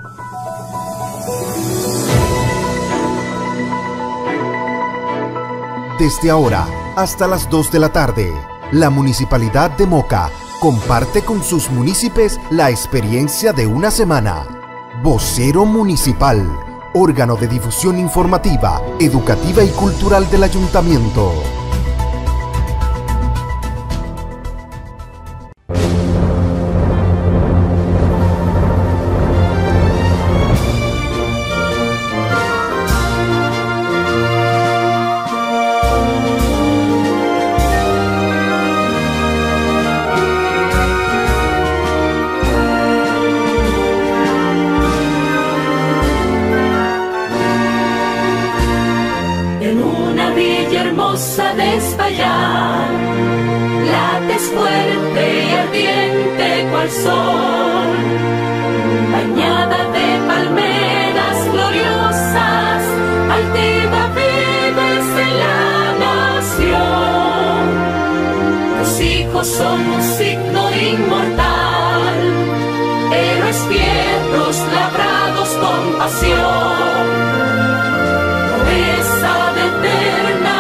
Desde ahora hasta las 2 de la tarde, la Municipalidad de Moca comparte con sus municipios la experiencia de una semana. Vocero Municipal, órgano de difusión informativa, educativa y cultural del Ayuntamiento. De España, lates fuerte y ardiente cual sol, bañada de palmeras gloriosas, altiva vives en la nación. Tus hijos son un signo inmortal, héroes fieros labrados con pasión, promesa de eterna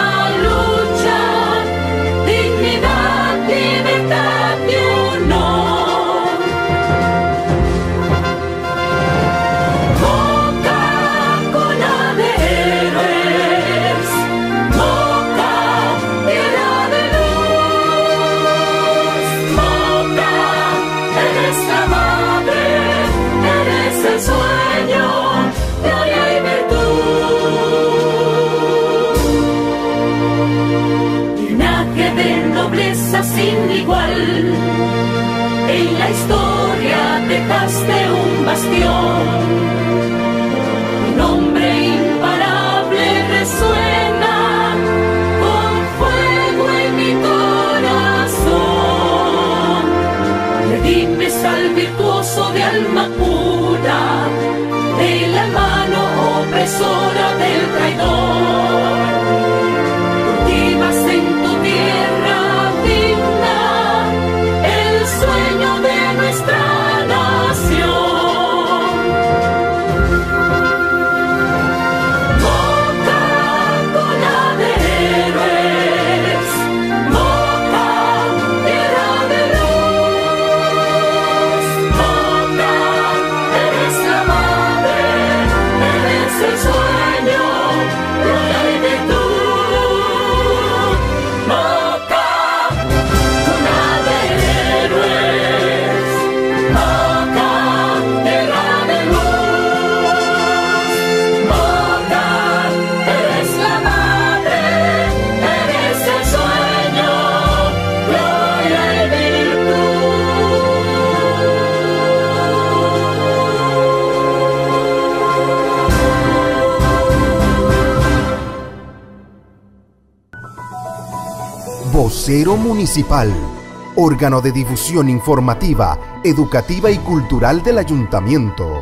sin igual. En la historia dejaste un bastión, un nombre imparable resuena con fuego en mi corazón. Redimes al virtuoso de alma pura, de la mano opresora del traidor. Cultivas en tu tierra sueño de nuestra nación. Moca, cuna de héroes, Moca, tierra de luz, Moca, eres la madre, eres el sueño, gloria y virtud. Vocero Municipal, órgano de difusión informativa, educativa y cultural del Ayuntamiento.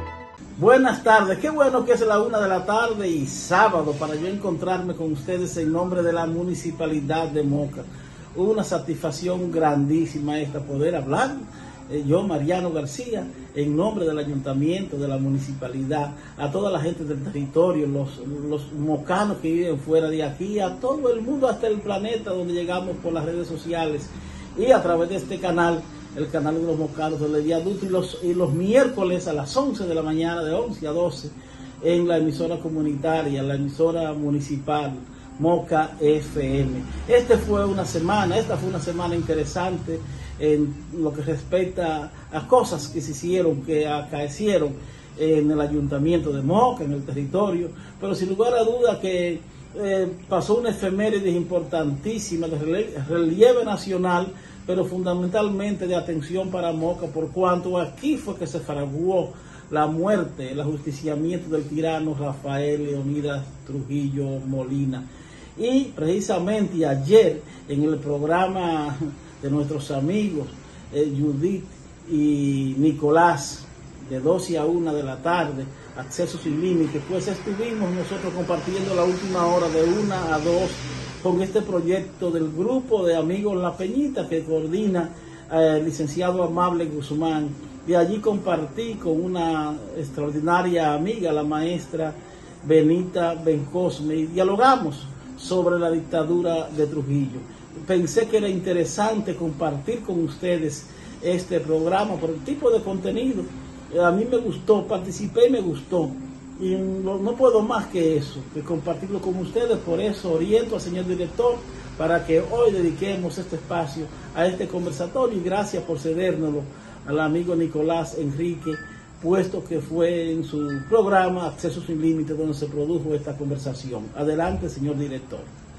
Buenas tardes, qué bueno que es la 1 de la tarde y sábado para yo encontrarme con ustedes en nombre de la Municipalidad de Moca. Una satisfacción grandísima esta poder hablar. Yo, Mariano García, en nombre del Ayuntamiento, de la Municipalidad, a toda la gente del territorio, los mocanos que viven fuera de aquí, a todo el mundo, hasta el planeta, donde llegamos por las redes sociales y a través de este canal, el canal de los mocanos del día adulto, y los miércoles a las 11 de la mañana, de 11 a 12, en la emisora comunitaria, la emisora municipal, Moca FM. Esta fue una semana interesante en lo que respecta a cosas que se hicieron, que acaecieron en el Ayuntamiento de Moca, en el territorio, pero sin lugar a duda que pasó una efeméride importantísima de relieve nacional, pero fundamentalmente de atención para Moca, por cuanto aquí fue que se fraguó la muerte, el ajusticiamiento del tirano Rafael Leonidas Trujillo Molina. Y precisamente ayer, en el programa de nuestros amigos Judith y Nicolás, de 12 a 1 de la tarde, Acceso Sin Límites, pues estuvimos nosotros compartiendo la última hora de 1 a 2 con este proyecto del grupo de amigos La Peñita que coordina el licenciado Amable Guzmán De allí compartí con una extraordinaria amiga, la maestra Benita Bencosme, y dialogamos sobre la dictadura de Trujillo. Pensé que era interesante compartir con ustedes este programa por el tipo de contenido. A mí me gustó, participé y me gustó. Y no puedo más que eso, que compartirlo con ustedes. Por eso oriento al señor director para que hoy dediquemos este espacio a este conversatorio, y gracias por cedérnoslo al amigo Nicolás Enrique, puesto que fue en su programa Acceso Sin Límites donde se produjo esta conversación. Adelante, señor director.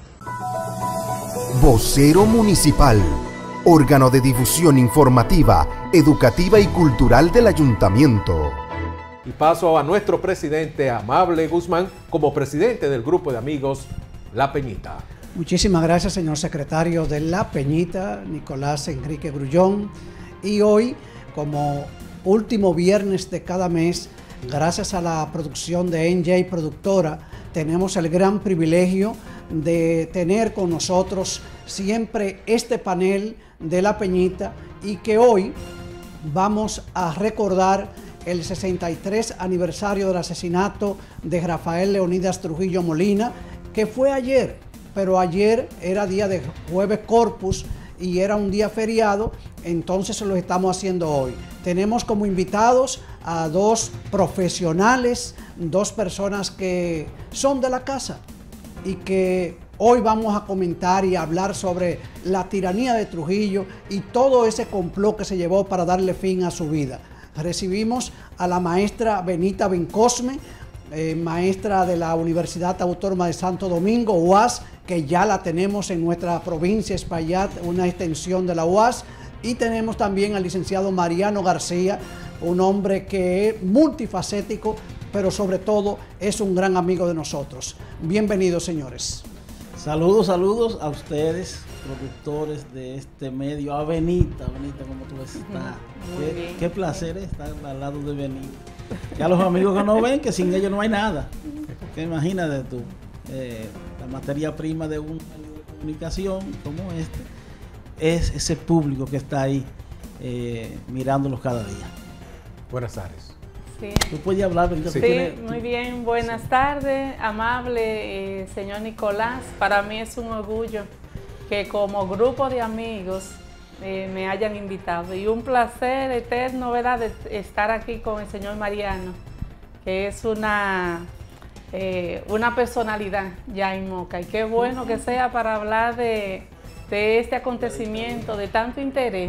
Vocero Municipal, órgano de difusión informativa, educativa y cultural del Ayuntamiento. Y paso a nuestro presidente Amable Guzmán como presidente del grupo de amigos La Peñita. Muchísimas gracias, señor secretario de La Peñita, Nicolás Enrique Grullón. Y hoy, como último viernes de cada mes, gracias a la producción de NJ Productora, tenemos el gran privilegio de tener con nosotros siempre este panel de La Peñita, y que hoy vamos a recordar el 63 aniversario del asesinato de Rafael Leonidas Trujillo Molina, que fue ayer, pero ayer era día de Jueves Corpus y era un día feriado, entonces lo estamos haciendo hoy. Tenemos como invitados a dos profesionales, dos personas que son de la casa y que hoy vamos a comentar y a hablar sobre la tiranía de Trujillo y todo ese complot que se llevó para darle fin a su vida. Recibimos a la maestra Benita Bencosme, maestra de la Universidad Autónoma de Santo Domingo, UAS, que ya la tenemos en nuestra provincia, Espaillat, una extensión de la UAS. Y tenemos también al licenciado Mariano García, un hombre que es multifacético, pero sobre todo es un gran amigo de nosotros. Bienvenidos, señores. Saludos a ustedes, productores de este medio. A Benita, ¿cómo tú estás? Qué placer estar al lado de Benita. Ya los amigos que no ven, que sin ellos no hay nada. Que imagínate tú, la materia prima de un medio de comunicación como este es ese público que está ahí mirándolos cada día. Buenas tardes. Sí. ¿Tú puedes hablar, Benita? Sí, muy bien. Buenas tardes, amable señor Nicolás. Para mí es un orgullo que como grupo de amigos me hayan invitado. Y un placer eterno, ¿verdad?, de estar aquí con el señor Mariano, que es una personalidad ya en Moca. Y qué bueno que sea para hablar de este acontecimiento de tanto interés,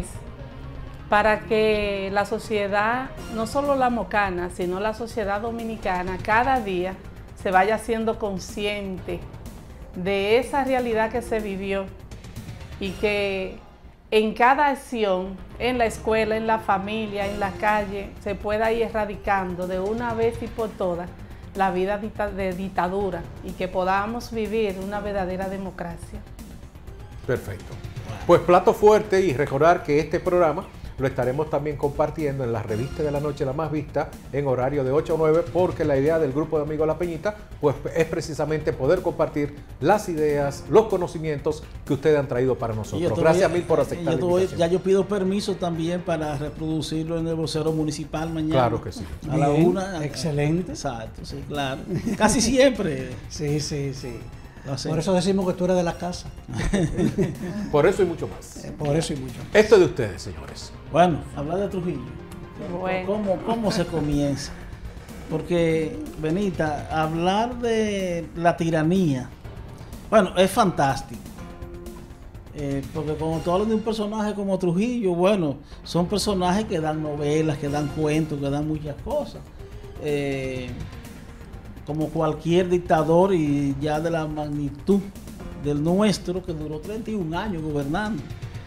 para que la sociedad, no solo la mocana, sino la sociedad dominicana, cada día se vaya haciendo consciente de esa realidad que se vivió, y que en cada acción, en la escuela, en la familia, en la calle, se pueda ir erradicando de una vez y por todas la vida de dictadura, y que podamos vivir una verdadera democracia. Perfecto. Pues plato fuerte, y recordar que este programa lo estaremos también compartiendo en la revista de la noche, La Más Vista, en horario de 8 a 9, porque la idea del grupo de amigos La Peñita pues es precisamente poder compartir las ideas, los conocimientos que ustedes han traído para nosotros. Gracias mil por aceptar la invitación. Ya yo pido permiso también para reproducirlo en el vocero municipal mañana. Claro que sí. A la Bien, 1. excelente. Exacto, sí, claro. Casi siempre. Sí, sí, sí. Por eso decimos que tú eres de la casa. Por eso y mucho más. Por eso y mucho. Esto es de ustedes, señores. Bueno, hablar de Trujillo. Bueno. ¿Cómo se comienza? Porque, Benita, hablar de la tiranía, bueno, es fantástico. Porque cuando tú hablas de un personaje como Trujillo, bueno, son personajes que dan novelas, que dan cuentos, que dan muchas cosas. Como cualquier dictador, y ya de la magnitud del nuestro, que duró 31 años gobernando.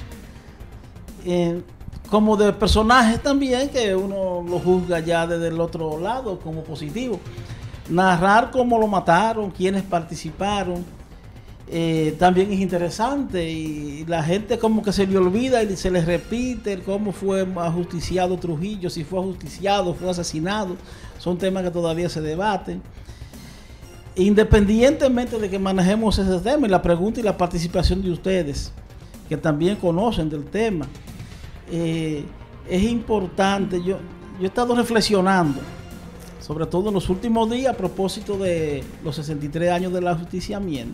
Como de personajes también, que uno lo juzga ya desde el otro lado como positivo. Narrar cómo lo mataron, quiénes participaron, también es interesante, y la gente como que se le olvida y se les repite cómo fue ajusticiado Trujillo, si fue ajusticiado, fue asesinado. Son temas que todavía se debaten. Independientemente de que manejemos ese tema, y la pregunta y la participación de ustedes, que también conocen del tema, es importante. Yo he estado reflexionando, sobre todo en los últimos días, a propósito de los 63 años del ajusticiamiento,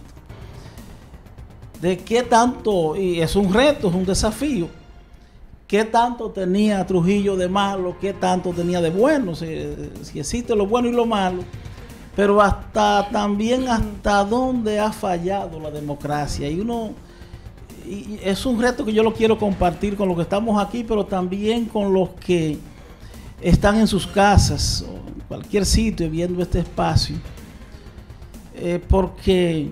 de qué tanto, y es un reto, es un desafío, qué tanto tenía Trujillo de malo, qué tanto tenía de bueno, si existe lo bueno y lo malo, pero también hasta dónde ha fallado la democracia. Y es un reto que yo lo quiero compartir con los que estamos aquí, pero también con los que están en sus casas o en cualquier sitio viendo este espacio, porque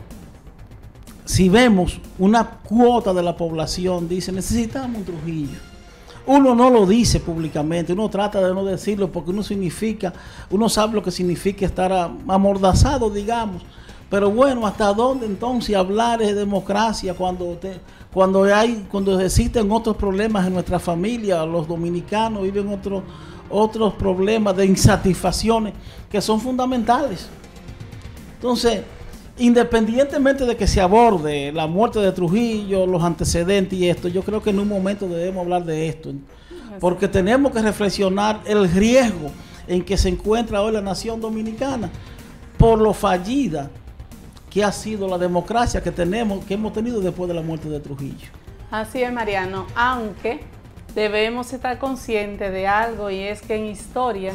si vemos una cuota de la población dice necesitamos un Trujillo, uno no lo dice públicamente, uno trata de no decirlo porque uno sabe lo que significa estar amordazado, digamos. Pero bueno, ¿hasta dónde entonces hablar de democracia cuando existen otros problemas en nuestra familia? Los dominicanos viven otros problemas de insatisfacciones que son fundamentales. Entonces, independientemente de que se aborde la muerte de Trujillo, los antecedentes y esto, yo creo que en un momento debemos hablar de esto, porque tenemos que reflexionar el riesgo en que se encuentra hoy la nación dominicana por lo fallida que ha sido la democracia que hemos tenido después de la muerte de Trujillo. Así es, Mariano, aunque debemos estar conscientes de algo, y es que en historia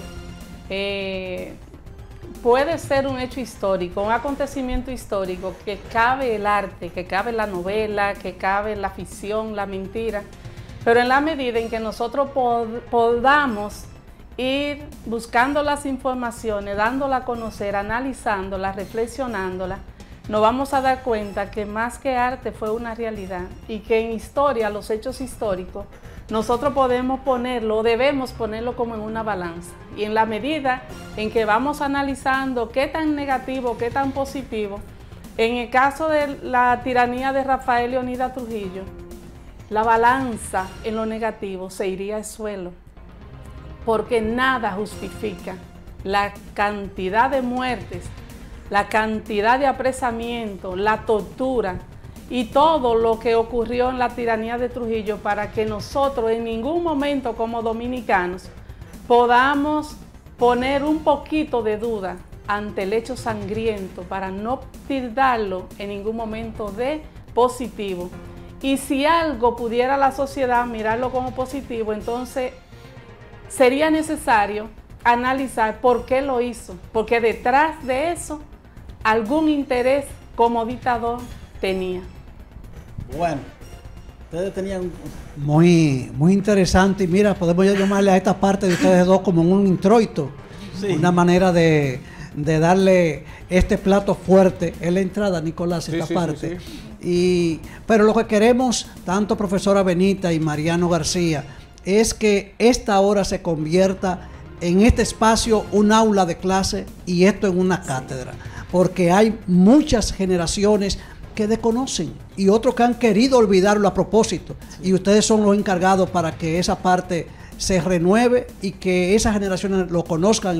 puede ser un hecho histórico, un acontecimiento histórico, que cabe el arte, que cabe la novela, que cabe la ficción, la mentira, pero en la medida en que nosotros podamos ir buscando las informaciones, dándolas a conocer, analizándolas, reflexionándolas, nos vamos a dar cuenta que más que arte fue una realidad, y que en historia, los hechos históricos, nosotros podemos ponerlo, debemos ponerlo como en una balanza, y en la medida en que vamos analizando qué tan negativo, qué tan positivo, en el caso de la tiranía de Rafael Leónidas Trujillo, la balanza en lo negativo se iría al suelo, porque nada justifica la cantidad de muertes, la cantidad de apresamiento, la tortura y todo lo que ocurrió en la tiranía de Trujillo, para que nosotros en ningún momento como dominicanos podamos poner un poquito de duda ante el hecho sangriento, para no tildarlo en ningún momento de positivo. Y si algo pudiera la sociedad mirarlo como positivo, entonces sería necesario analizar por qué lo hizo, porque detrás de eso algún interés como dictador tenía. Bueno, ustedes tenían... Muy interesante, y mira, podemos ya llamarle a esta parte de ustedes dos como un introito, sí, una manera de darle este plato fuerte en la entrada, Nicolás, esta parte. Sí. Pero lo que queremos, tanto profesora Benita y Mariano García, es que esta hora se convierta en este espacio un aula de clase y esto en una cátedra, porque hay muchas generaciones que desconocen y otros que han querido olvidarlo a propósito, sí, y ustedes son los encargados para que esa parte se renueve y que esas generaciones lo conozcan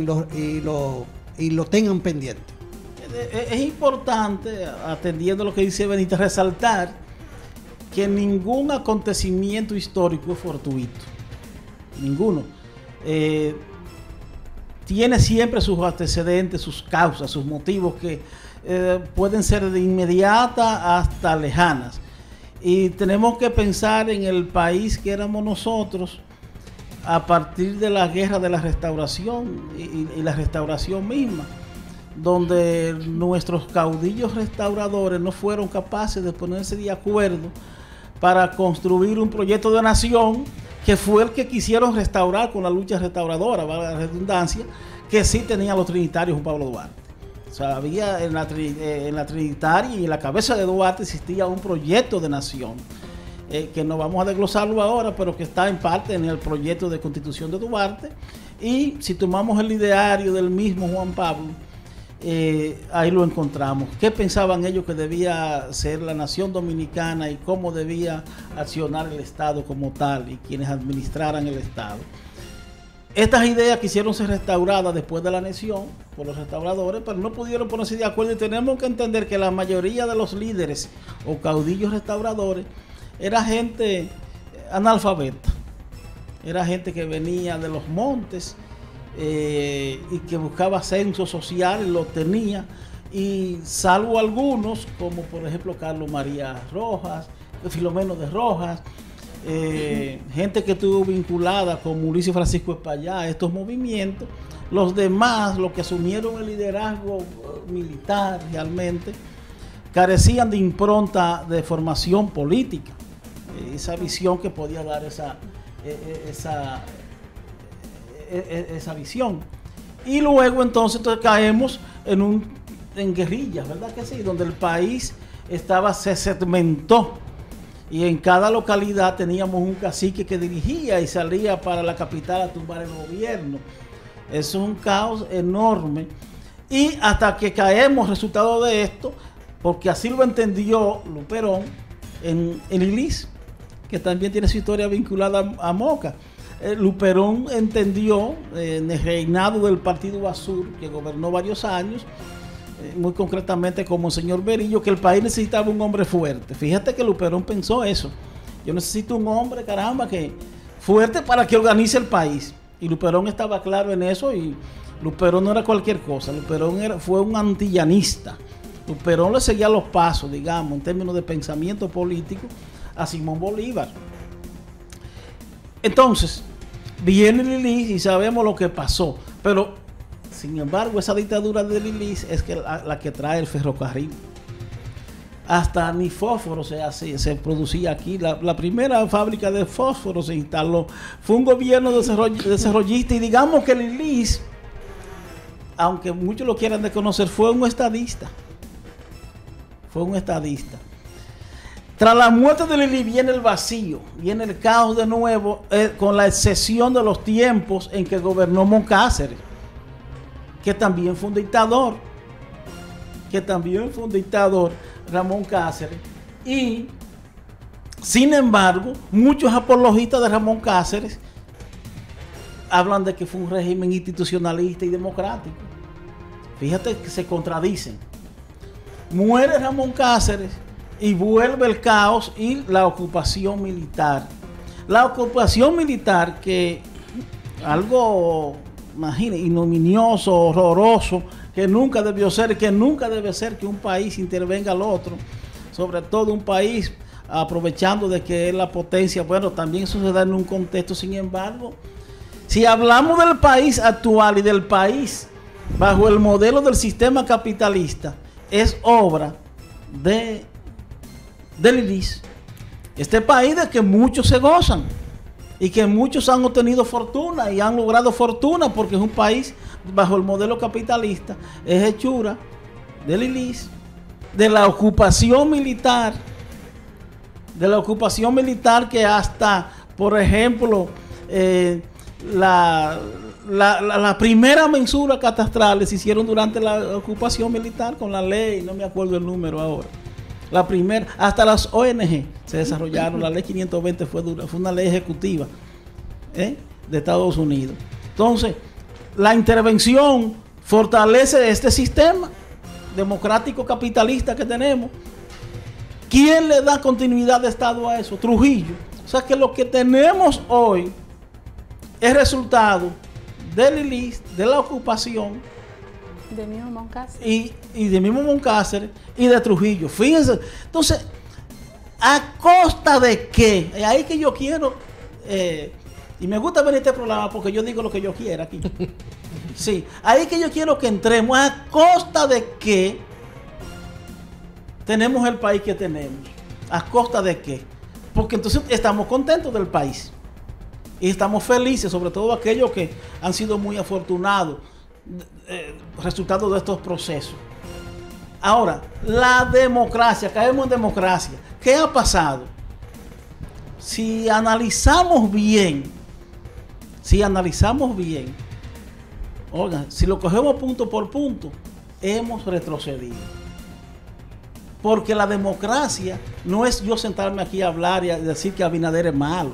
y lo tengan pendiente. Es importante, atendiendo lo que dice Benita, resaltar que ningún acontecimiento histórico es fortuito, ninguno. Tiene siempre sus antecedentes, sus causas, sus motivos que pueden ser de inmediata hasta lejanas. Y tenemos que pensar en el país que éramos nosotros a partir de la guerra de la restauración y la restauración misma, donde nuestros caudillos restauradores no fueron capaces de ponerse de acuerdo para construir un proyecto de nación, que fue el que quisieron restaurar con la lucha restauradora, valga la redundancia, que sí tenían los trinitarios Juan Pablo Duarte. O sea, había en la Trinitaria y en la cabeza de Duarte existía un proyecto de nación, que no vamos a desglosarlo ahora, pero que está en parte en el proyecto de constitución de Duarte. Y si tomamos el ideario del mismo Juan Pablo, ahí lo encontramos. ¿Qué pensaban ellos que debía ser la nación dominicana y cómo debía accionar el Estado como tal y quienes administraran el Estado? Estas ideas quisieron ser restauradas después de la anexión por los restauradores, pero no pudieron ponerse de acuerdo, y tenemos que entender que la mayoría de los líderes o caudillos restauradores era gente analfabeta. era gente que venía de los montes y que buscaba ascenso social y lo tenía, y salvo algunos, como por ejemplo Carlos María Rojas, Filomeno de Rojas, gente que estuvo vinculada con Ulises Francisco Espaillá a estos movimientos. Los demás, los que asumieron el liderazgo militar realmente, carecían de impronta de formación política, esa visión que podía dar esa visión. Y luego entonces caemos en guerrillas, ¿verdad que sí? Donde el país se segmentó, y en cada localidad teníamos un cacique que dirigía y salía para la capital a tumbar el gobierno. Es un caos enorme, y hasta que caemos resultado de esto, porque así lo entendió Luperón en Lilis, que también tiene su historia vinculada a Moca. Luperón entendió en el reinado del Partido Basur, que gobernó varios años, muy concretamente como el señor Berillo, que el país necesitaba un hombre fuerte. Fíjate que Luperón pensó eso. Yo necesito un hombre, caramba, que fuerte para que organice el país. Y Luperón estaba claro en eso, y Luperón no era cualquier cosa. Luperón fue un antillanista. Luperón le seguía los pasos, digamos, en términos de pensamiento político, a Simón Bolívar. Entonces, viene Lilis y sabemos lo que pasó. Pero, sin embargo, esa dictadura de Lilis es la que trae el ferrocarril. Hasta ni fósforo se producía aquí. La primera fábrica de fósforo se instaló. Fue un gobierno desarrollista, y digamos que Lilis, aunque muchos lo quieran desconocer, fue un estadista. Tras la muerte de Lilis viene el vacío, viene el caos de nuevo, con la excepción de los tiempos en que gobernó Moncáceres, que también fue un dictador, Ramón Cáceres. Y sin embargo, muchos apologistas de Ramón Cáceres hablan de que fue un régimen institucionalista y democrático. Fíjate que se contradicen. Muere Ramón Cáceres y vuelve el caos y la ocupación militar. La ocupación militar, que algo, imagínate, ignominioso, horroroso, que nunca debió ser, que nunca debe ser que un país intervenga al otro, sobre todo un país aprovechando de que es la potencia. Bueno, también eso se da en un contexto. Sin embargo, si hablamos del país actual y del país bajo el modelo del sistema capitalista, es obra de Lilis. Este país de que muchos se gozan y que muchos han obtenido fortuna y han logrado fortuna, porque es un país bajo el modelo capitalista, es hechura de Lilis, de la ocupación militar, que hasta, por ejemplo, la primera mensura catastral se hicieron durante la ocupación militar con la ley, no me acuerdo el número ahora. La primera, hasta las ONG se desarrollaron. La ley 520 fue una ley ejecutiva de Estados Unidos. Entonces, la intervención fortalece este sistema democrático capitalista que tenemos. ¿Quién le da continuidad de Estado a eso? Trujillo. O sea que lo que tenemos hoy es resultado de Lilis, de la ocupación, De mismo Moncáceres. y de mismo Moncáceres y de Trujillo. Fíjense. Entonces, ¿a costa de qué? Ahí que yo quiero, y me gusta ver este programa porque yo digo lo que yo quiera aquí. Sí, ahí que yo quiero que entremos. ¿A costa de qué tenemos el país que tenemos? ¿A costa de qué? Porque entonces estamos contentos del país y estamos felices, sobre todo aquellos que han sido muy afortunados resultado de estos procesos. Ahora, la democracia, caemos en democracia. ¿Qué ha pasado? Si analizamos bien, oigan, si lo cogemos punto por punto, hemos retrocedido. Porque la democracia no es yo sentarme aquí a hablar y a decir que Abinader es malo.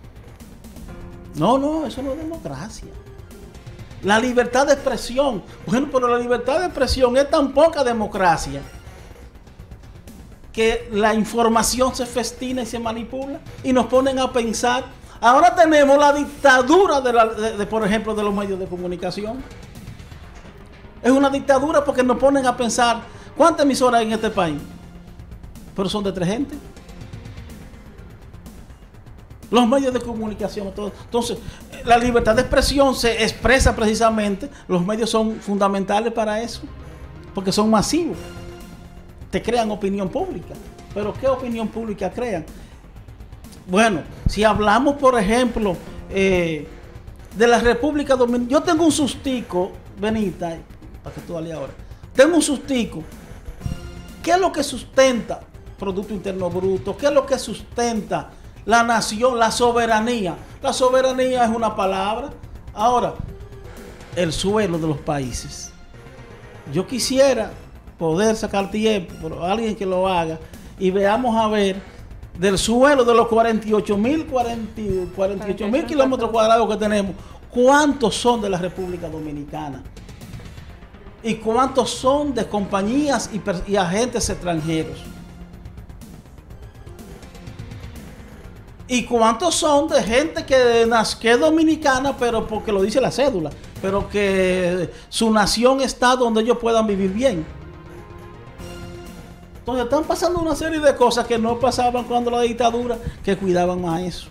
No, eso no es democracia. La libertad de expresión. Bueno, pero la libertad de expresión es tan poca democracia que la información se festina y se manipula y nos ponen a pensar Ahora tenemos la dictadura por ejemplo, de los medios de comunicación. Es una dictadura porque nos ponen a pensar cuántas emisoras hay en este país, pero son de 3 gente. Los medios de comunicación, todo. Entonces, la libertad de expresión se expresa precisamente, los medios son fundamentales para eso, porque son masivos, te crean opinión pública. Pero ¿qué opinión pública crean? Bueno, si hablamos, por ejemplo, de la República Dominicana, yo tengo un sustico, Benita, para que tú dale ahora, tengo un sustico. ¿Qué es lo que sustenta Producto Interno Bruto? ¿Qué es lo que sustenta la nación, la soberanía? La soberanía es una palabra. Ahora, el suelo de los países. Yo quisiera poder sacar tiempo, pero alguien que lo haga, y veamos a ver del suelo de los 48.000 kilómetros cuadrados que tenemos, ¿cuántos son de la República Dominicana? ¿Y cuántos son de compañías y agentes extranjeros? ¿Y cuántos son de gente que es dominicana, pero porque lo dice la cédula, pero que su nación está donde ellos puedan vivir bien? Entonces están pasando una serie de cosas que no pasaban cuando la dictadura, que cuidaban más eso.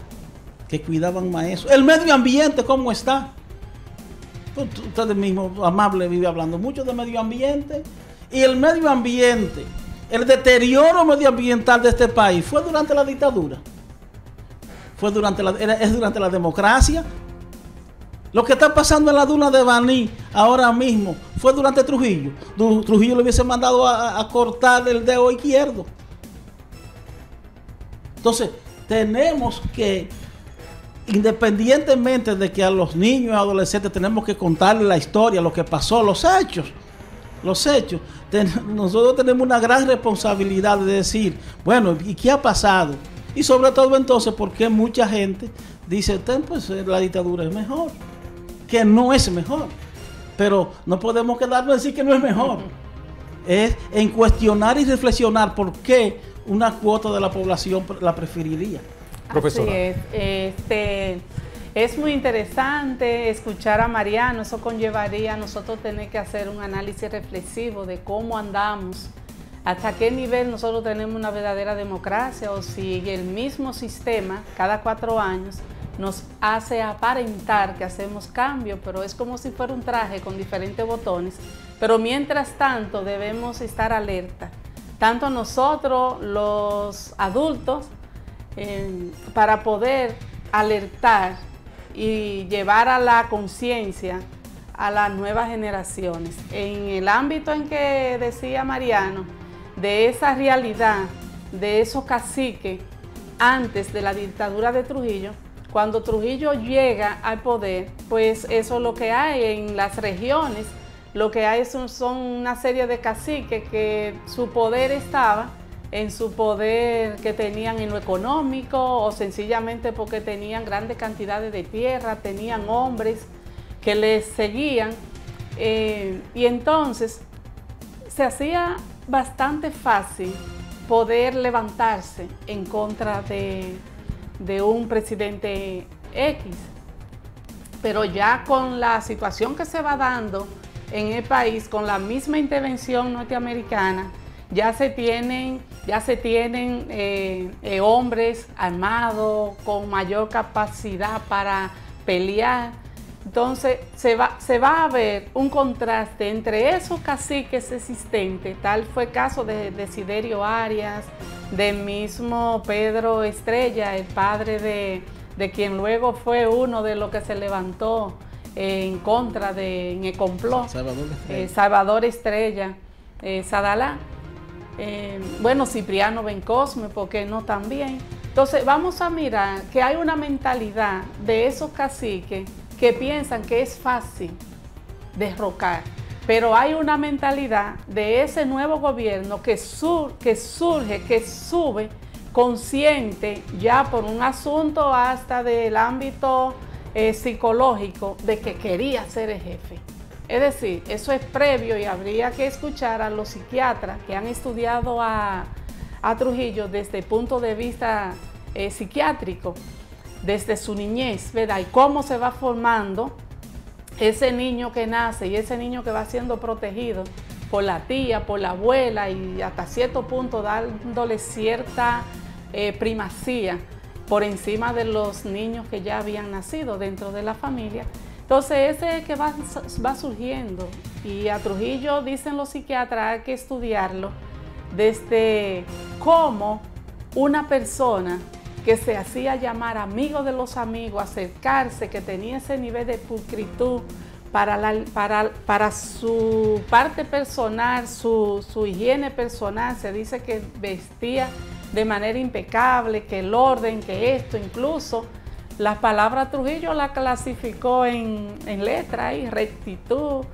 El medio ambiente, ¿cómo está? Ustedes mismos, Amable, vive hablando mucho de medio ambiente. Y el medio ambiente, el deterioro medioambiental de este país, ¿fue durante la dictadura? ¿Es durante la democracia? Lo que está pasando en la duna de Baní ahora mismo fue durante Trujillo. Trujillo le hubiese mandado a cortar el dedo izquierdo. Entonces, tenemos que, independientemente de que a los niños y adolescentes tenemos que contarles la historia, lo que pasó, los hechos. Nosotros tenemos una gran responsabilidad de decir, bueno, ¿y qué ha pasado? Y sobre todo entonces, ¿por qué mucha gente dice, pues la dictadura es mejor? Que no es mejor, pero no podemos quedarnos a decir que no es mejor. Es en cuestionar y reflexionar por qué una cuota de la población la preferiría. Profesora. Así es. Es muy interesante escuchar a Mariano. Eso conllevaría a nosotros tener que hacer un análisis reflexivo de cómo andamos, hasta qué nivel nosotros tenemos una verdadera democracia, o si el mismo sistema cada 4 años nos hace aparentar que hacemos cambio, pero es como si fuera un traje con diferentes botones. Pero mientras tanto debemos estar alerta, tanto nosotros los adultos, para poder alertar y llevar a la conciencia a las nuevas generaciones. En el ámbito en que decía Mariano, de esa realidad, de esos caciques antes de la dictadura de Trujillo, cuando Trujillo llega al poder, pues eso es lo que hay en las regiones. Lo que hay son una serie de caciques que su poder estaba en su poder que tenían en lo económico, o sencillamente porque tenían grandes cantidades de tierra, tenían hombres que les seguían, y entonces se hacía bastante fácil poder levantarse en contra de un presidente X. Pero ya con la situación que se va dando en el país, con la misma intervención norteamericana, ya se tienen hombres armados con mayor capacidad para pelear. Entonces se va a ver un contraste entre esos caciques existentes. Tal fue el caso de Desiderio Arias, del mismo Pedro Estrella, el padre de quien luego fue uno de los que se levantó en contra en el complot, Salvador Estrella, Sadalá. Bueno, Cipriano Bencosme, ¿por qué no también? Entonces vamos a mirar que hay una mentalidad de esos caciques que piensan que es fácil derrocar, pero hay una mentalidad de ese nuevo gobierno que sube consciente ya por un asunto hasta del ámbito psicológico de que quería ser el jefe. Es decir, eso es previo y habría que escuchar a los psiquiatras que han estudiado a Trujillo desde el punto de vista psiquiátrico. desde su niñez, ¿verdad? Y cómo se va formando ese niño que nace y ese niño que va siendo protegido por la tía, por la abuela y hasta cierto punto dándole cierta primacía por encima de los niños que ya habían nacido dentro de la familia. Entonces ese que va surgiendo, y a Trujillo dicen los psiquiatras hay que estudiarlo desde cómo una persona que se hacía llamar amigo de los amigos, acercarse, que tenía ese nivel de pulcritud para su parte personal, su higiene personal, se dice que vestía de manera impecable, que el orden, que esto, incluso las palabras Trujillo la clasificó en letras, y rectitud,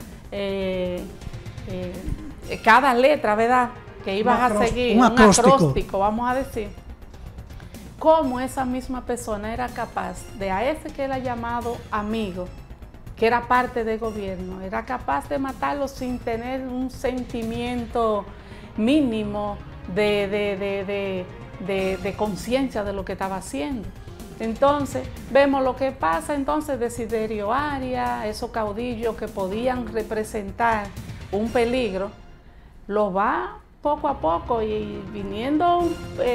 cada letra, ¿verdad? Que ibas a seguir, un acróstico, vamos a decir. Cómo esa misma persona era capaz de a ese que él ha llamado amigo, que era parte del gobierno, era capaz de matarlo sin tener un sentimiento mínimo de conciencia de lo que estaba haciendo. Entonces, vemos lo que pasa entonces Desiderio Arias, esos caudillos que podían representar un peligro, lo va poco a poco y viniendo,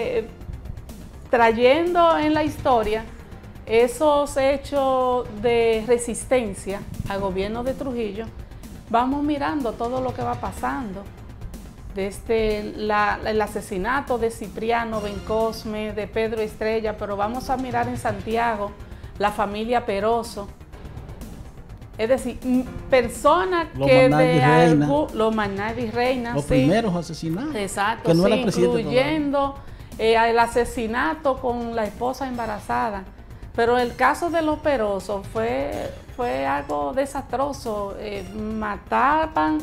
trayendo en la historia esos hechos de resistencia al gobierno de Trujillo. Vamos mirando todo lo que va pasando, desde el asesinato de Cipriano Bencosme, de Pedro Estrella, pero vamos a mirar en Santiago la familia Peroso. Es decir, personas que de algo, los Managua y Reina, los primeros asesinatos. Exacto, que no sí, era presidente incluyendo el asesinato con la esposa embarazada. Pero el caso de los Perosos fue algo desastroso. Mataban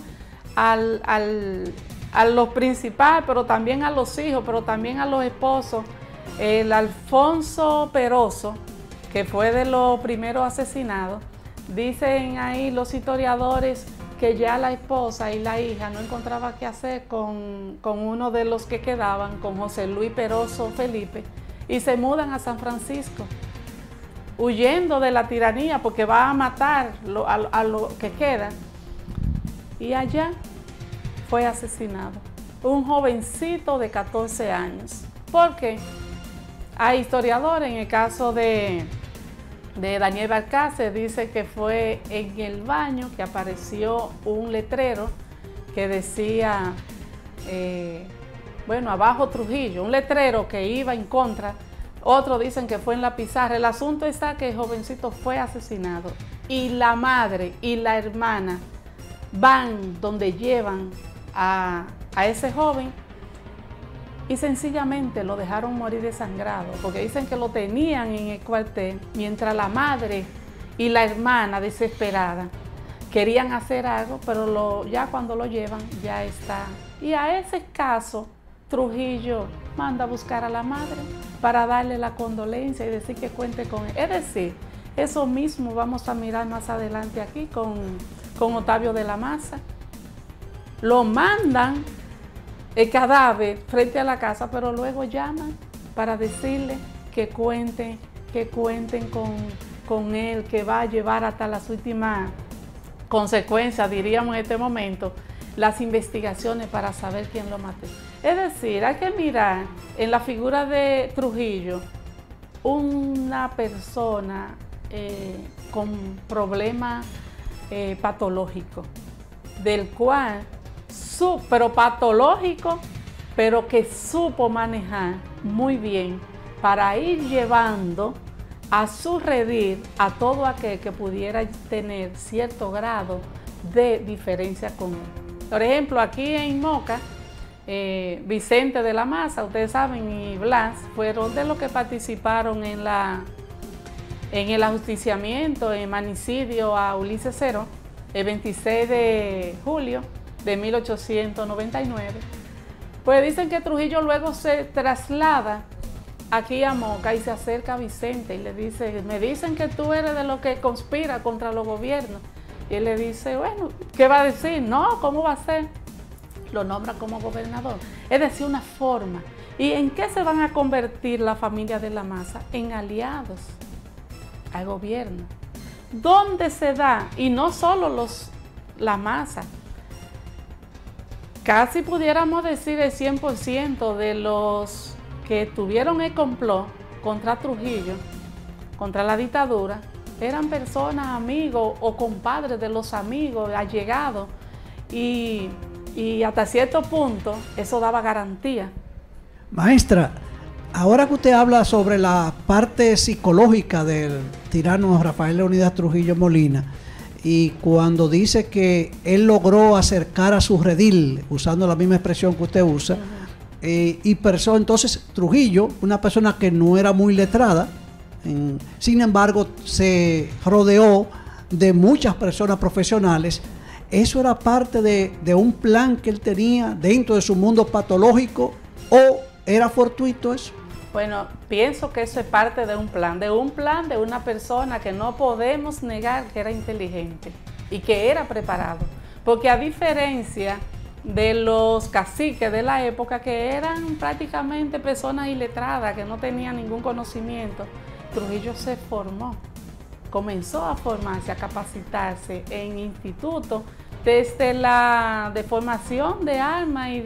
a los principales, pero también a los hijos, pero también a los esposos. El Alfonso Peroso, que fue de los primeros asesinados, dicen ahí los historiadores que ya la esposa y la hija no encontraba qué hacer con uno de los que quedaban, con José Luis Peroso Felipe, y se mudan a San Francisco, huyendo de la tiranía porque va a matar a lo que queda. Y allá fue asesinado un jovencito de 14 años. ¿Por qué? Hay historiadores, en el caso de Daniel Balcácer, dice que fue en el baño que apareció un letrero que decía, bueno, abajo Trujillo, un letrero que iba en contra. Otros dicen que fue en la pizarra. El asunto está que el jovencito fue asesinado y la madre y la hermana van donde llevan a ese joven y sencillamente lo dejaron morir desangrado, porque dicen que lo tenían en el cuartel, mientras la madre y la hermana desesperada querían hacer algo, pero ya cuando lo llevan ya está. Y a ese caso Trujillo manda a buscar a la madre para darle la condolencia y decir que cuente con él. Es decir, eso mismo vamos a mirar más adelante aquí con Octavio de la Maza. Lo mandan el cadáver frente a la casa, pero luego llaman para decirle que cuenten con él, que va a llevar hasta las últimas consecuencias, diríamos en este momento, las investigaciones para saber quién lo mató. Es decir, hay que mirar en la figura de Trujillo una persona con problemas patológicos, del cual pero patológico, pero que supo manejar muy bien para ir llevando a su redil a todo aquel que pudiera tener cierto grado de diferencia con él. Por ejemplo, aquí en Moca, Vicente de la Maza, ustedes saben, y Blas fueron de los que participaron en el ajusticiamiento, en manicidio a Ulises Cero, el 26 de julio de 1899. Pues dicen que Trujillo luego se traslada aquí a Moca y se acerca a Vicente y le dice, me dicen que tú eres de los que conspira contra los gobiernos. Y él le dice, bueno, ¿qué va a decir? No, ¿cómo va a ser? Lo nombra como gobernador. Es decir, una forma. ¿Y en qué se van a convertir la familia de la Maza? En aliados al gobierno. ¿Dónde se da? Y no solo la masa. Casi pudiéramos decir el 100% de los que tuvieron el complot contra Trujillo, contra la dictadura, eran personas, amigos o compadres de los amigos, allegados, y hasta cierto punto eso daba garantía. Maestra, ahora que usted habla sobre la parte psicológica del tirano Rafael Leónidas Trujillo Molina, y cuando dice que él logró acercar a su redil, usando la misma expresión que usted usa, entonces Trujillo, una persona que no era muy letrada, sin embargo se rodeó de muchas personas profesionales. ¿Eso era parte de un plan que él tenía dentro de su mundo patológico o era fortuito eso? Bueno, pienso que eso es parte de un plan de una persona que no podemos negar que era inteligente y que era preparado. Porque a diferencia de los caciques de la época, que eran prácticamente personas iletradas, que no tenían ningún conocimiento, Trujillo se formó, comenzó a formarse, a capacitarse en institutos, desde la de formación de armas y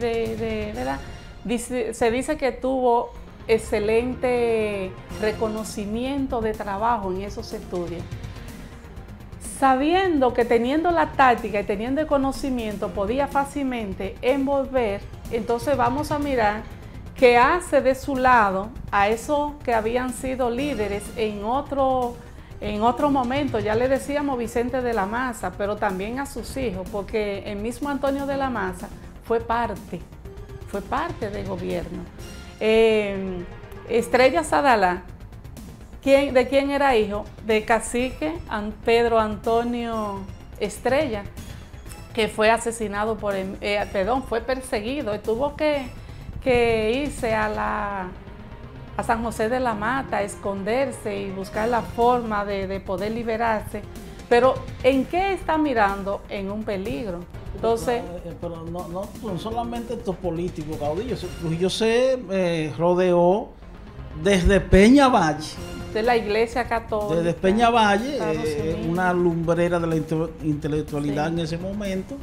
se dice que tuvo excelente reconocimiento de trabajo en esos estudios. Sabiendo que teniendo la táctica y teniendo el conocimiento podía fácilmente envolver, entonces vamos a mirar que hace de su lado a esos que habían sido líderes en otro momento. Ya le decíamos Vicente de la Maza, pero también a sus hijos, porque el mismo Antonio de la Maza fue parte del gobierno. Estrella Sadalá, ¿de quién era hijo? De cacique Pedro Antonio Estrella, que fue asesinado fue perseguido y tuvo que irse a San José de la Mata, a esconderse y buscar la forma de poder liberarse. Pero ¿en qué está mirando? En un peligro. Entonces, pero no solamente estos políticos caudillos. Trujillo se rodeó desde Peña Valle, de la Iglesia Católica. Desde Peña Valle, una lumbrera de la intelectualidad, sí, en ese momento.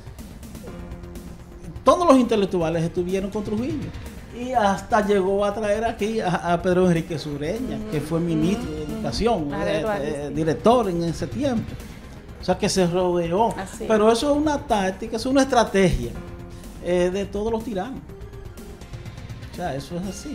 Todos los intelectuales estuvieron con Trujillo. Y hasta llegó a traer aquí a Pedro Enrique Sureña, que fue ministro de Educación, director en ese tiempo. O sea, que se rodeó. Así. Pero eso es una táctica, es una estrategia de todos los tiranos. O sea, eso es así.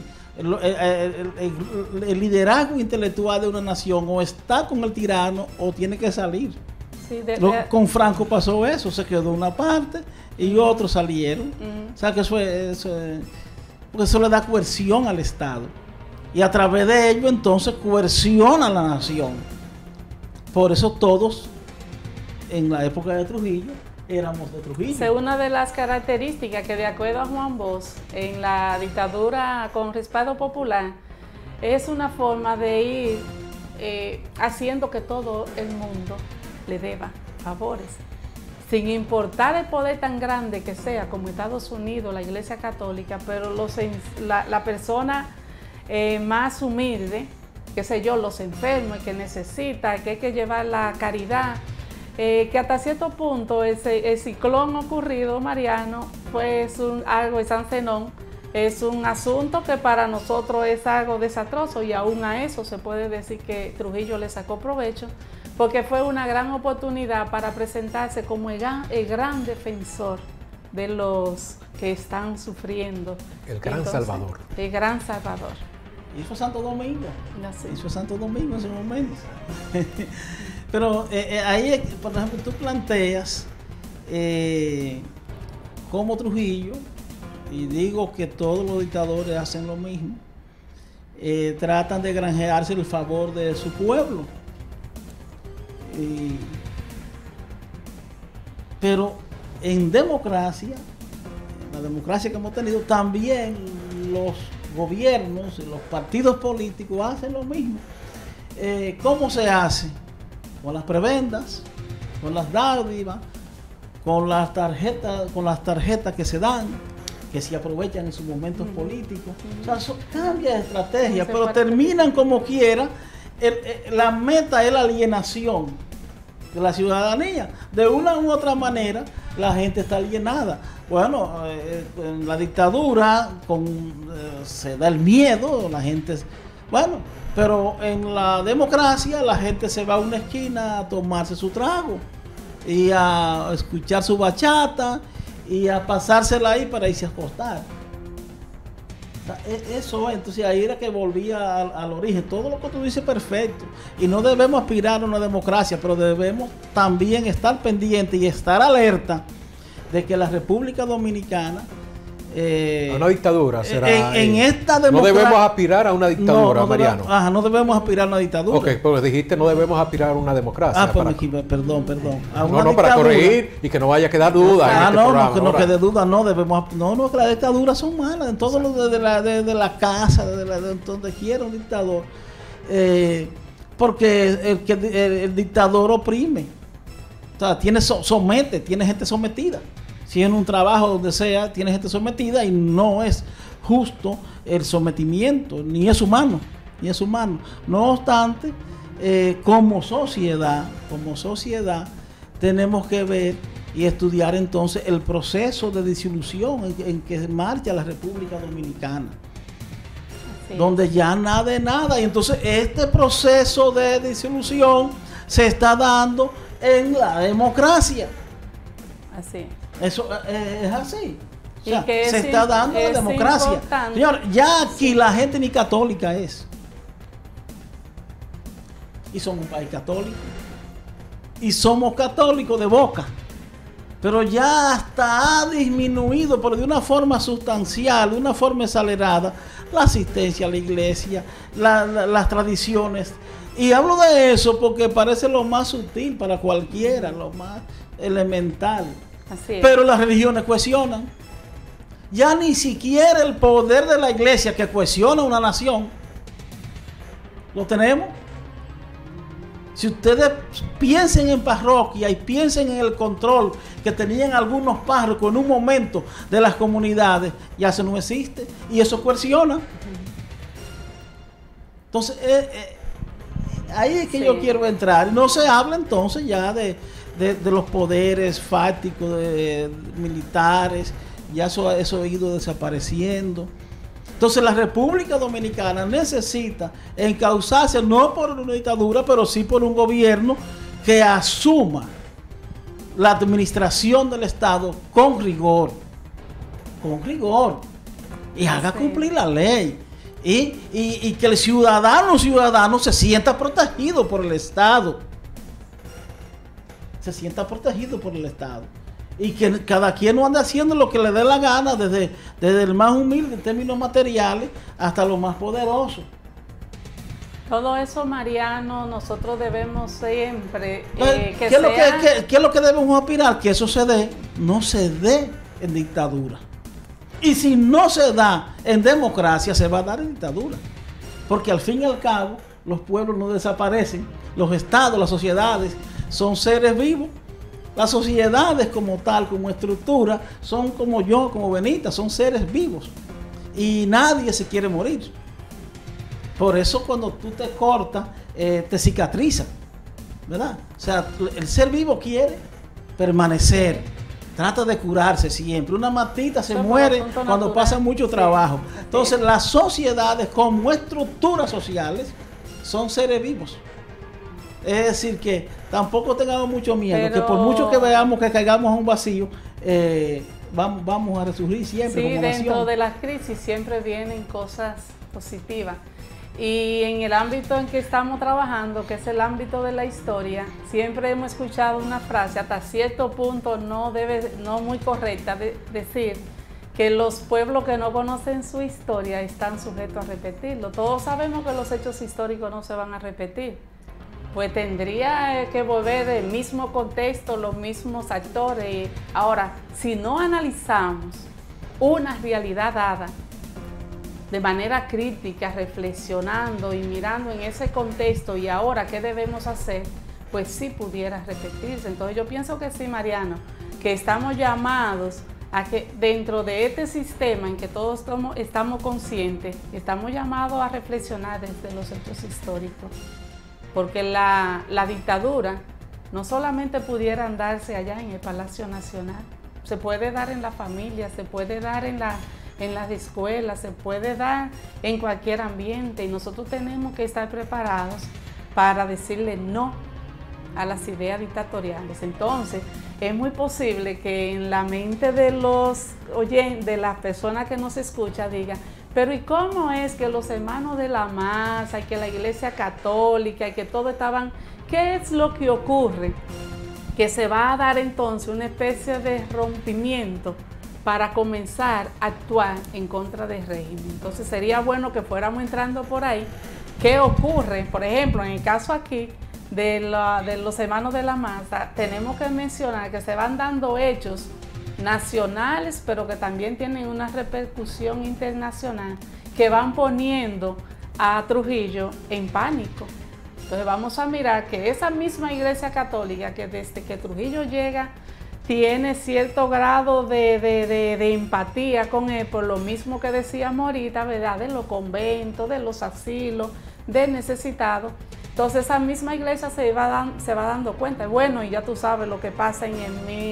El liderazgo intelectual de una nación o está con el tirano o tiene que salir. Sí, con Franco pasó eso, se quedó una parte y otros salieron. O sea, que porque eso le da coerción al Estado. Y a través de ello, entonces, coerciona a la nación. Por eso todos, en la época de Trujillo, éramos de Trujillo. Es una de las características que, de acuerdo a Juan Bosch, en la dictadura con respaldo popular, es una forma de ir haciendo que todo el mundo le deba favores, sin importar el poder tan grande que sea como Estados Unidos, la Iglesia Católica, pero la persona más humilde, qué sé yo, los enfermos, que necesita, que hay que llevar la caridad, que hasta cierto punto el ciclón ocurrido, Mariano, fue algo de San Zenón, es un asunto que para nosotros es algo desastroso, y aún a eso se puede decir que Trujillo le sacó provecho, porque fue una gran oportunidad para presentarse como el gran defensor de los que están sufriendo. El gran Salvador. El gran Salvador. Y fue Santo Domingo. Hizo Santo Domingo en ese momento. Pero ahí, por ejemplo, tú planteas como Trujillo, y digo que todos los dictadores hacen lo mismo, tratan de granjearse el favor de su pueblo. Pero en democracia, en la democracia que hemos tenido, también los gobiernos y los partidos políticos hacen lo mismo. ¿Cómo se hace? Con las prebendas, con las dádivas, con las tarjetas que se dan, que se aprovechan en sus momentos políticos. O sea, cambia de estrategia, pero terminan como quiera la meta es la alienación de la ciudadanía. De una u otra manera, la gente está alienada. Bueno, en la dictadura se da el miedo, la gente... Bueno, pero en la democracia la gente se va a una esquina a tomarse su trago y a escuchar su bachata y a pasársela ahí para irse a acostar. O sea, eso, entonces ahí era que volvía al origen. Todo lo que tú dices perfecto. Y no debemos aspirar a una democracia, pero debemos también estar pendientes y estar alerta de que la República Dominicana... una dictadura será. En esta no debemos aspirar a una dictadura, Mariano. No debemos aspirar a una dictadura. Ok, porque dijiste no debemos aspirar a una democracia. Perdón. Para corregir y que no vaya a quedar duda. Que no quede duda, no debemos. No, que las dictaduras son malas. En todo lo de la casa, de donde quiera un dictador. Porque el dictador oprime. O sea, somete, tiene gente sometida. Si en un trabajo donde sea, tiene gente sometida y no es justo el sometimiento, ni es humano. No obstante, como sociedad, tenemos que ver y estudiar entonces el proceso de disolución en que marcha la República Dominicana. Donde ya nada de nada. Y entonces este proceso de disolución se está dando en la democracia. Así. Eso es así. O sea, que se está dando la democracia. Importante. Señor, ya aquí la gente ni católica es. Y somos un país católico. Y somos católicos de boca. Pero ya hasta ha disminuido, pero de una forma sustancial, de una forma acelerada, la asistencia a la iglesia, las tradiciones. Y hablo de eso porque parece lo más sutil para cualquiera, lo más elemental. Así es. Pero las religiones cohesionan. Ya ni siquiera el poder de la iglesia que cohesiona una nación lo tenemos. Si ustedes piensen en parroquia y piensen en el control que tenían algunos párrocos en un momento de las comunidades, ya eso no existe y eso coerciona. Entonces, ahí es que yo quiero entrar. No se habla entonces ya de los poderes fácticos de militares, ya eso ha ido desapareciendo. Entonces la República Dominicana necesita encauzarse no por una dictadura, pero sí por un gobierno que asuma la administración del Estado con rigor, y haga cumplir la ley. Y que el ciudadano se sienta protegido por el Estado. Y que cada quien no ande haciendo lo que le dé la gana, desde el más humilde en términos materiales hasta lo más poderoso. Todo eso, Mariano, nosotros debemos siempre ¿Qué es lo que debemos aspirar? Que eso no se dé en dictadura. Y si no se da en democracia, se va a dar en dictadura. Porque al fin y al cabo, los pueblos no desaparecen. Los estados, las sociedades, son seres vivos. Las sociedades como tal, como estructura, son como yo, como Benita, son seres vivos. Y nadie se quiere morir. Por eso cuando tú te cortas, te cicatriza, ¿verdad? O sea, el ser vivo quiere permanecer, trata de curarse siempre. Una matita se muere cuando pasa mucho trabajo. Entonces, las sociedades como estructuras sociales son seres vivos. Es decir, que tampoco tengamos mucho miedo, que por mucho que veamos que caigamos a un vacío, vamos a resurgir siempre como nación. Dentro de las crisis siempre vienen cosas positivas. Y en el ámbito en que estamos trabajando, que es el ámbito de la historia, siempre hemos escuchado una frase, hasta cierto punto no muy correcta, de decir que los pueblos que no conocen su historia están sujetos a repetirlo. Todos sabemos que los hechos históricos no se van a repetir. Pues tendría que volver el mismo contexto, los mismos actores. Ahora, si no analizamos una realidad dada de manera crítica, reflexionando y mirando en ese contexto y ahora qué debemos hacer, pues sí pudiera repetirse. Entonces yo pienso que sí, Mariano, que estamos llamados a que dentro de este sistema en que todos estamos conscientes, estamos llamados a reflexionar desde los hechos históricos. porque la dictadura no solamente pudiera darse allá en el Palacio Nacional, se puede dar en la familia, se puede dar en las escuelas, se puede dar en cualquier ambiente, y nosotros tenemos que estar preparados para decirle no a las ideas dictatoriales. Entonces, es muy posible que en la mente de los oyentes, de las personas que nos escuchan, digan, pero ¿y cómo es que los hermanos de la masa y que la Iglesia Católica y que todo estaban? ¿Qué es lo que ocurre? Que se va a dar entonces una especie de rompimiento para comenzar a actuar en contra del régimen. Entonces sería bueno que fuéramos entrando por ahí. ¿Qué ocurre? Por ejemplo, en el caso aquí de los hermanos de la masa, tenemos que mencionar que se van dando hechos nacionales, pero que también tienen una repercusión internacional, que van poniendo a Trujillo en pánico. Entonces vamos a mirar que esa misma Iglesia Católica, que desde que Trujillo llega, tiene cierto grado de empatía con él, por lo mismo que decíamos ahorita, ¿verdad? De los conventos, de los asilos, de necesitados. Entonces esa misma iglesia se va dando cuenta. Bueno, y ya tú sabes lo que pasa en el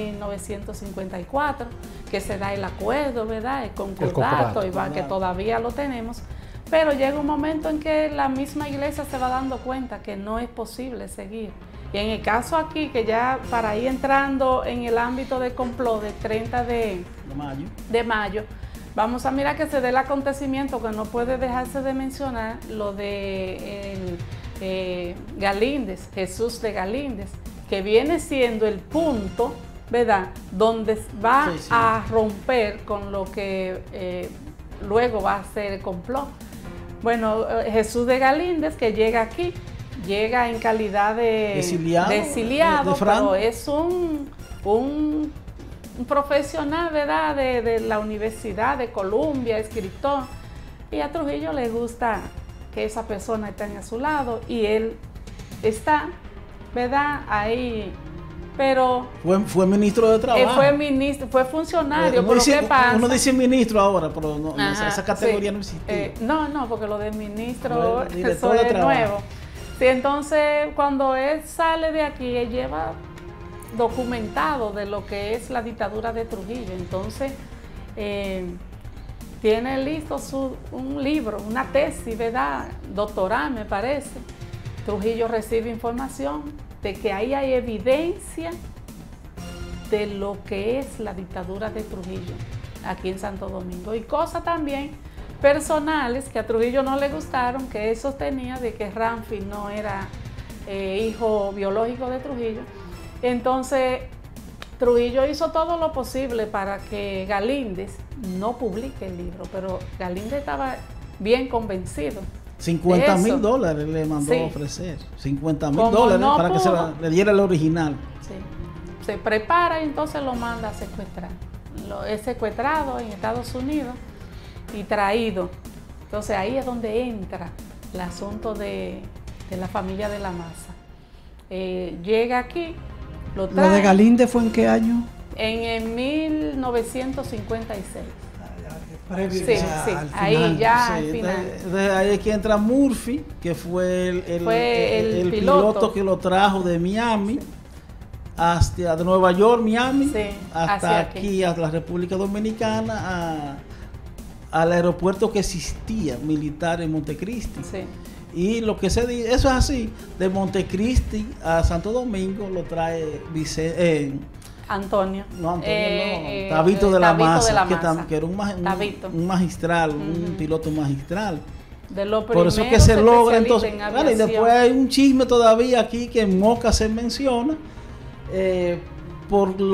1954, que se da el acuerdo, ¿verdad? El concordato, que todavía lo tenemos. Pero llega un momento en que la misma iglesia se va dando cuenta que no es posible seguir. Y en el caso aquí, que ya para ir entrando en el ámbito de complot del 30 de mayo, vamos a mirar que se dé el acontecimiento que no puede dejarse de mencionar, lo de Galíndez, Jesús de Galíndez, que viene siendo el punto, ¿verdad?, donde va a romper con lo que luego va a ser el complot. Bueno, Jesús de Galíndez, que llega aquí, llega en calidad de exiliado, pero es un profesional, ¿verdad?, de la Universidad de Columbia, escritor, y a Trujillo le gusta que esa persona esté a su lado, y él está, ¿verdad?, ahí. Pero fue ministro de Trabajo. Fue funcionario, pero ¿qué pasa? Uno dice ministro ahora, pero no, esa categoría no existía. No, porque lo de ministro eso es nuevo. Sí, entonces cuando él sale de aquí, él lleva documentado de lo que es la dictadura de Trujillo. Entonces tiene listo un libro, una tesis, ¿verdad?, doctoral, me parece. Trujillo recibe información de que ahí hay evidencia de lo que es la dictadura de Trujillo aquí en Santo Domingo, y cosas también personales que a Trujillo no le gustaron, que él sostenía de que Ramfi no era hijo biológico de Trujillo. Entonces Trujillo hizo todo lo posible para que Galíndez no publique el libro, pero Galíndez estaba bien convencido. $50,000 le mandó a ofrecer. $50,000 para que le diera el original. Sí. Se prepara y entonces lo manda a secuestrar. Es secuestrado en Estados Unidos y traído. Entonces ahí es donde entra el asunto de la familia de la masa. Llega aquí, lo trae. ¿Lo de Galíndez fue en qué año? En el 1956. Sí, ahí ya al final. Ahí es que entra Murphy, que fue el piloto que lo trajo de Miami hasta de Nueva York, Miami, hasta aquí, hasta la República Dominicana, al aeropuerto que existía militar en Montecristi. Sí. Y lo que se dice, eso es así, de Montecristi a Santo Domingo lo trae Antonio. Tabito de la Masa, que era un magistral, un piloto magistral. Por eso es que se logra entonces. Y después hay un chisme todavía aquí que en Moca se menciona por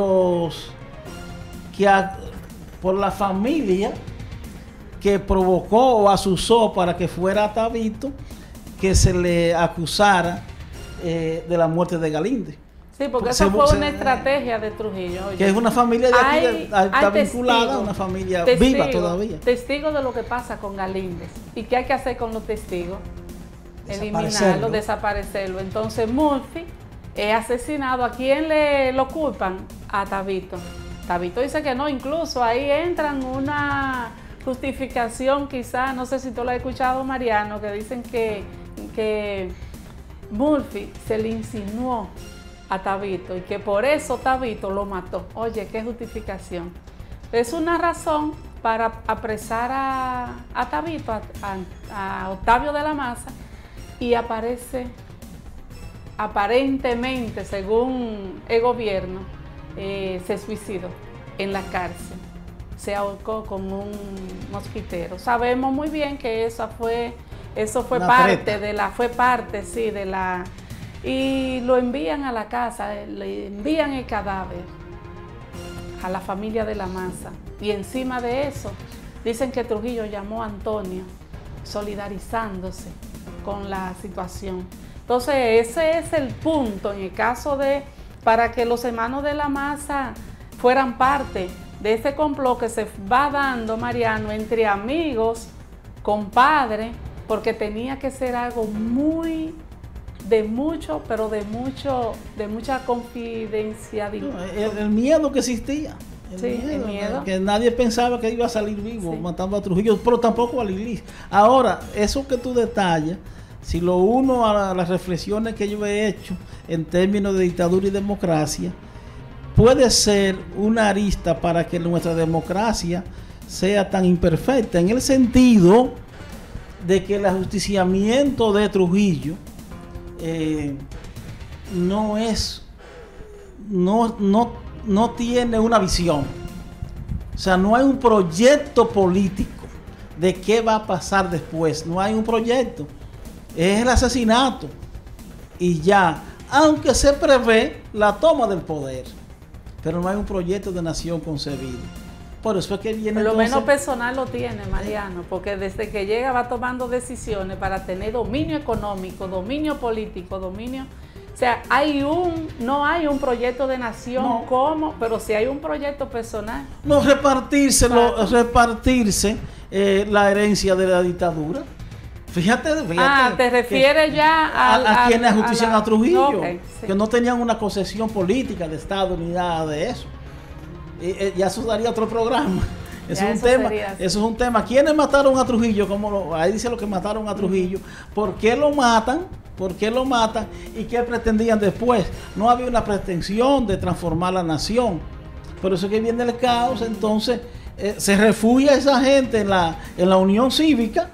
la familia que provocó o asusó para que fuera Tabito, que se le acusara de la muerte de Galíndez. Sí, porque esa fue una estrategia de Trujillo. Oye, que es una familia de aquí, está vinculada a una familia viva todavía. Testigos de lo que pasa con Galíndez. ¿Y qué hay que hacer con los testigos? Eliminarlo, desaparecerlo. Entonces Murphy es asesinado. ¿A quién lo culpan? A Tabito. Tabito dice que no, incluso ahí entran una justificación quizá, no sé si tú lo has escuchado, Mariano, que dicen que Murphy se le insinuó a Tabito y que por eso Tabito lo mató. Oye, qué justificación. Es una razón para apresar a Tabito, a Octavio de la Maza, y aparece aparentemente, según el gobierno, se suicidó en la cárcel. Se ahorcó con un mosquitero. Sabemos muy bien que eso fue parte de la, y lo envían a la casa, le envían el cadáver a la familia de la Maza. Y encima de eso, dicen que Trujillo llamó a Antonio solidarizándose con la situación. Entonces, ese es el punto en el caso de, para que los hermanos de la Maza fueran parte de ese complot que se va dando, Mariano, entre amigos, compadres, porque tenía que ser algo de mucha confidencialidad. El miedo que existía. El miedo. Que nadie pensaba que iba a salir vivo, Sí. matando a Trujillo, pero tampoco a Lili. Ahora, eso que tú detallas, si lo uno a las reflexiones que yo he hecho en términos de dictadura y democracia, puede ser una arista para que nuestra democracia sea tan imperfecta, en el sentido de que el ajusticiamiento de Trujillo no tiene una visión. O sea, no hay un proyecto político de qué va a pasar después. No hay un proyecto. Es el asesinato y ya, aunque se prevé la toma del poder, pero no hay un proyecto de nación concebido. Por eso es que viene. Por lo entonces, menos personal lo tiene, Mariano, porque desde que llega va tomando decisiones para tener dominio económico, dominio político, dominio. O sea, no hay un proyecto de nación No. pero sí hay un proyecto personal. no repartirse la herencia de la dictadura. Fíjate Te refieres ya a quienes ajustician a Trujillo, Okay, sí. que no tenían una concesión política de Estado ni nada de eso. Ya eso daría otro programa. Eso es un tema. ¿Quiénes mataron a Trujillo? Ahí dice lo que mataron a Trujillo. ¿Por qué lo matan? ¿Y qué pretendían después? No había una pretensión de transformar la nación. Por eso es que viene el caos. Entonces se refugia esa gente en la Unión Cívica.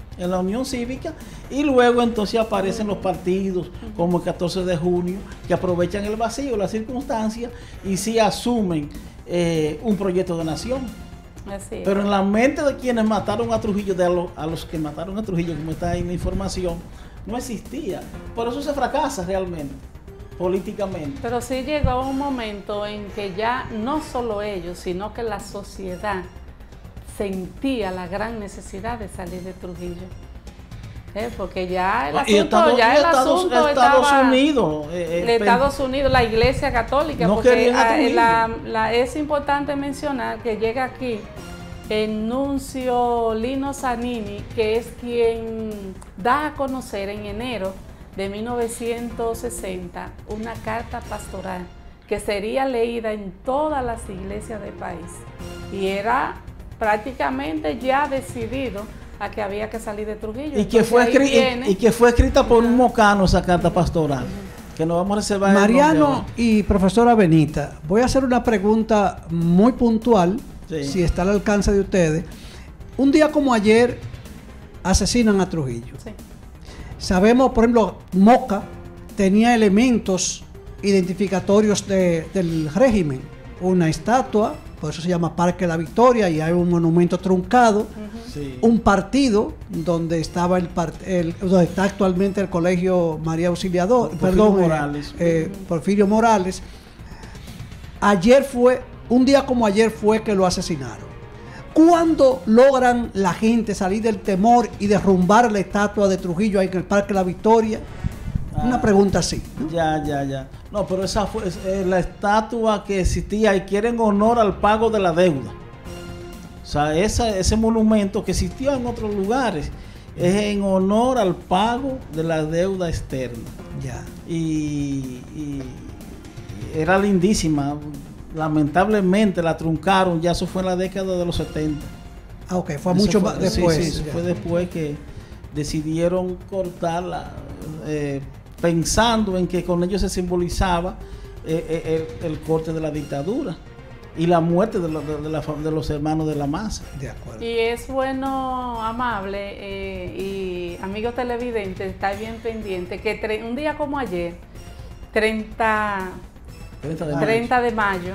Y luego entonces aparecen los partidos como el 14 de junio que aprovechan el vacío, las circunstancias y sí asumen un proyecto de nación. Así es. Pero en la mente de quienes mataron a Trujillo, a los que mataron a Trujillo, como está ahí en la información, no existía. Por eso se fracasa realmente, políticamente. Pero sí llegó un momento en que ya no solo ellos, sino que la sociedad sentía la gran necesidad de salir de Trujillo. Porque ya el asunto, Estados Unidos, Estados Unidos, la Iglesia Católica, no porque es es importante mencionar que llega aquí el nuncio Lino Zanini, que es quien da a conocer en enero de 1960 una carta pastoral que sería leída en todas las iglesias del país. Y era prácticamente ya decidido a que había que salir de Trujillo. Y que fue escrita por un mocano esa carta pastoral. Que nos vamos a reservar. Mariano y profesora Benita, voy a hacer una pregunta muy puntual, si está al alcance de ustedes. Un día como ayer asesinan a Trujillo. Sí. Sabemos, por ejemplo, Moca tenía elementos identificatorios del régimen. Una estatua, por eso se llama Parque de la Victoria, y hay un monumento truncado. Sí. Un partido donde estaba donde está actualmente el Colegio María Auxiliador, Porfirio Morales. Un día como ayer fue que lo asesinaron. ¿Cuándo logran la gente salir del temor y derrumbar la estatua de Trujillo ahí en el Parque de la Victoria? Una pregunta así, ¿no? Ya. No, pero esa fue la estatua que existía y que era en honor al pago de la deuda. O sea, ese monumento que existía en otros lugares es en honor al pago de la deuda externa. Ya. Y era lindísima. Lamentablemente la truncaron, ya eso fue en la década de los 70. Ok, fue mucho más después. Sí, fue después que decidieron cortarla. pensando en que con ellos se simbolizaba el corte de la dictadura y la muerte de los hermanos de la masa. De acuerdo. Y es bueno, amable y amigos televidentes, estar bien pendiente que un día como ayer, 30 de mayo,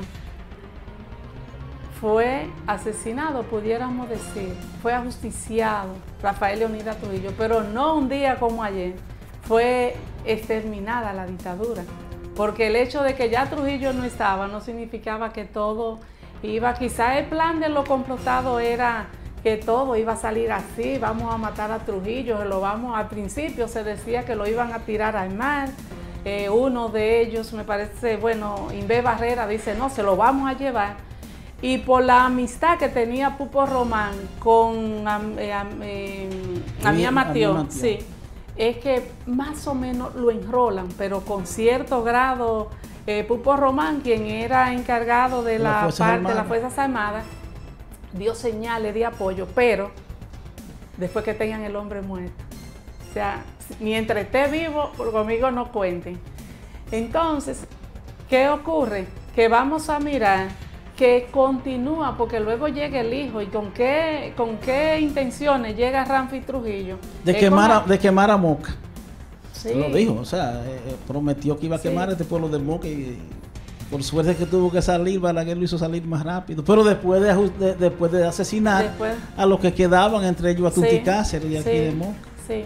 fue asesinado, pudiéramos decir, fue ajusticiado Rafael Leonidas Trujillo, pero no un día como ayer, fue exterminada la dictadura. Porque el hecho de que ya Trujillo no estaba no significaba que todo iba, quizá el plan de los complotados era que todo iba a salir así, vamos a matar a Trujillo, al principio se decía que lo iban a tirar al mar, uno de ellos, me parece, Invé Barrera dice, no, se lo vamos a llevar, y por la amistad que tenía Pupo Román con Amía Matió, sí, es que más o menos lo enrolan, pero con cierto grado. Pupo Román, quien era encargado de la parte de las Fuerzas Armadas, dio señales de apoyo, pero después que tengan el hombre muerto. O sea, mientras esté vivo, conmigo no cuenten. Entonces, ¿qué ocurre? Que vamos a mirar que continúa, porque luego llega el hijo, y con qué intenciones llega Ramfi Trujillo. De quemar a Moca. Sí. Lo dijo, o sea, prometió que iba a quemar este pueblo de Moca, y por suerte que tuvo que salir, Balaguer lo hizo salir más rápido, pero después de asesinar a los que quedaban, entre ellos a Tuti Cáceres y aquí de Moca. Sí.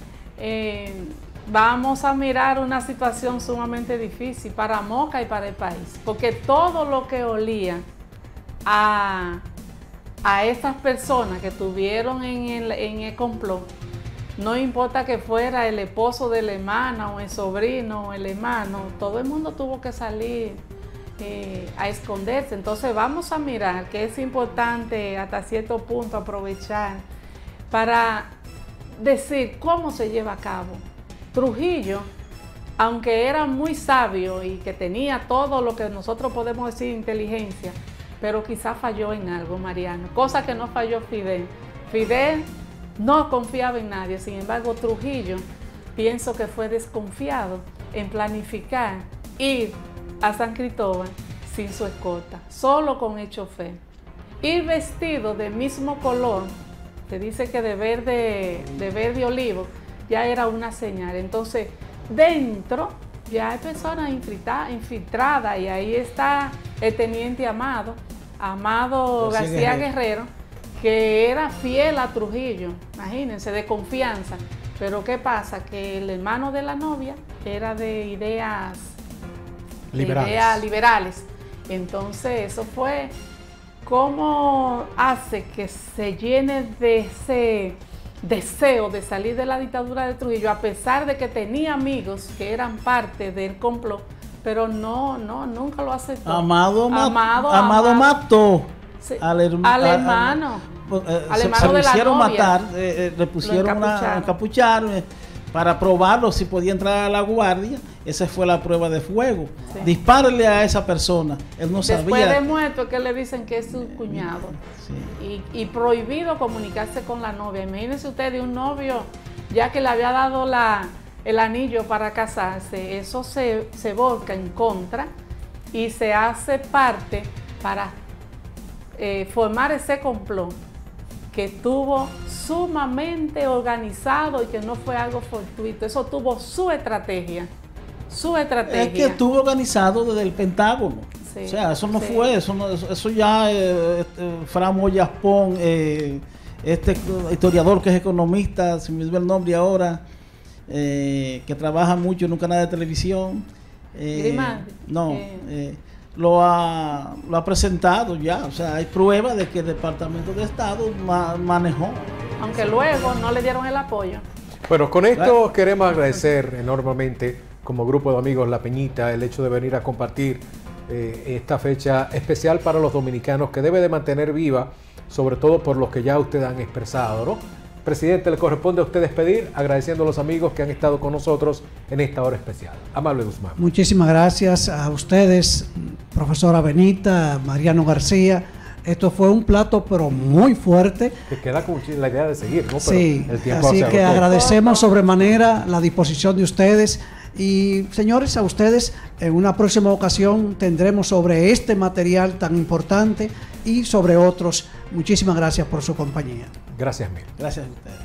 Vamos a mirar una situación sumamente difícil para Moca y para el país, porque todo lo que olía a esas personas que estuvieron en el complot, no importa que fuera el esposo de la hermana o el sobrino o el hermano, todo el mundo tuvo que salir a esconderse. Entonces vamos a mirar que es importante hasta cierto punto aprovechar para decir cómo se lleva a cabo. Trujillo, aunque era muy sabio y que tenía todo lo que nosotros podemos decir inteligencia, pero quizá falló en algo, Mariano, cosa que no falló Fidel. Fidel no confiaba en nadie, sin embargo Trujillo pienso que fue desconfiado en planificar ir a San Cristóbal sin su escolta, solo con el chofer. Ir vestido del mismo color, se dice que de verde olivo, ya era una señal. Entonces, dentro ya hay personas infiltradas, y ahí está el teniente Amado García Guerrero, que era fiel a Trujillo, imagínense, de confianza. Pero ¿qué pasa? Que el hermano de la novia era de ideas liberales. Entonces, eso fue cómo hace que se llene de ese deseo de salir de la dictadura de Trujillo, a pesar de que tenía amigos que eran parte del complot, pero nunca lo aceptó. Amado mató al hermano. Se lo hicieron matar, le pusieron una encapuchar para probarlo si podía entrar a la guardia. Esa fue la prueba de fuego. Sí. Dispárele a esa persona. Él no sabía. Después de muerto, que le dicen que es su cuñado. Sí. Y prohibido comunicarse con la novia. Imagínense ustedes, un novio, ya que le había dado el anillo para casarse, eso se volca en contra y se hace parte para formar ese complot que estuvo sumamente organizado y que no fue algo fortuito. Eso tuvo su estrategia. Es que estuvo organizado desde el Pentágono. Sí, o sea, eso no fue, eso ya Fran Moya Pon, este historiador que es economista, se me olvidó el nombre ahora, que trabaja mucho en un canal de televisión. Lo ha presentado ya, o sea, hay pruebas de que el Departamento de Estado manejó. Aunque luego no le dieron el apoyo. Bueno, con esto queremos agradecer enormemente, como grupo de amigos La Peñita, el hecho de venir a compartir esta fecha especial para los dominicanos, que debe de mantener viva, sobre todo por los que ya ustedes han expresado, ¿no? Presidente, le corresponde a usted despedir, agradeciendo a los amigos que han estado con nosotros en esta hora especial. Amable Guzmán. Muchísimas gracias a ustedes, profesora Benita, Mariano García. Esto fue un plato, pero muy fuerte. Que queda con la idea de seguir, ¿no? Pero sí, el tiempo así que agradecemos sobremanera la disposición de ustedes Y señores, a ustedes en una próxima ocasión tendremos sobre este material tan importante y sobre otros. Muchísimas gracias por su compañía. Gracias mil. Gracias a ustedes.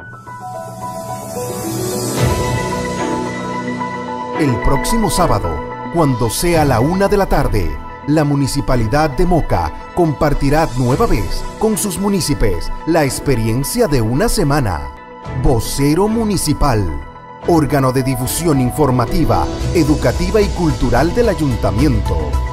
El próximo sábado, cuando sea la 1 de la tarde, la Municipalidad de Moca compartirá nueva vez con sus municipios la experiencia de una semana. Vocero Municipal, órgano de difusión informativa, educativa y cultural del Ayuntamiento.